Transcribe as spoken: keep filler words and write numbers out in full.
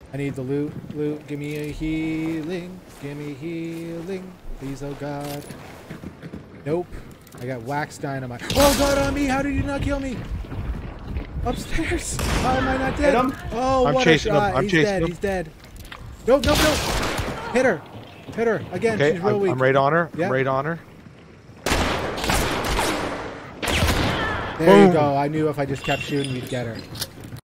I need the loot. Loot. Give me a healing. Give me healing. Please, oh God. Nope. I got wax dynamite. Oh God, on me! How did you not kill me? Upstairs. How am I not dead? Hit him. Oh, I'm what chasing a shot! him. I'm He's chasing dead. him. He's dead. No, no, no! Hit her. Hit her again. Okay, She's real I'm, weak. I'm right on her. Yep. I'm right on her. There Boom. you go. I knew if I just kept shooting, you'd get her.